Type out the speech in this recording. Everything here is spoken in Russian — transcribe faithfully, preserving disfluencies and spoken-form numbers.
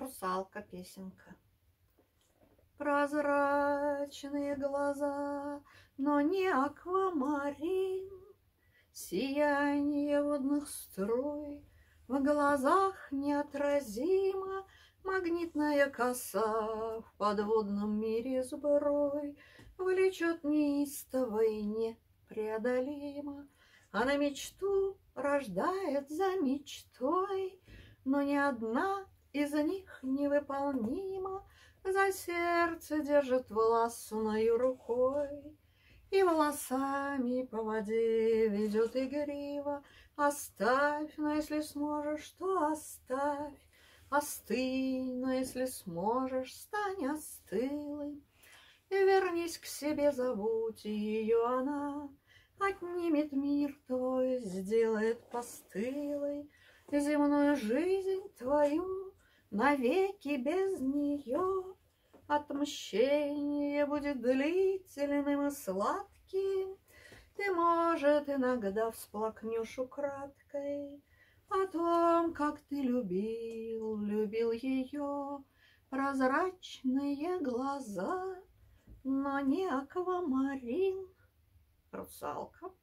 Русалка песенка. Прозрачные глаза, но не аквамарин, сияние водных струй в глазах неотразимо, магнитная коса в подводном мире сброй влечет неистово и непреодолимо. Она мечту рождает за мечтой, но ни одна из них невыполнима. За сердце держит властною рукой и волосами по воде ведет игриво. Оставь, но если сможешь, то оставь. Остынь, но если сможешь, стань остылой. И вернись к себе, забудь ее она. Отнимет мир твой, сделает постылой земную жизнь твою. Навеки без нее отмщение будет длительным и сладким. Ты, может, иногда всплакнешь украдкой о том, как ты любил, любил ее прозрачные глаза, но не аквамарин. Русалка.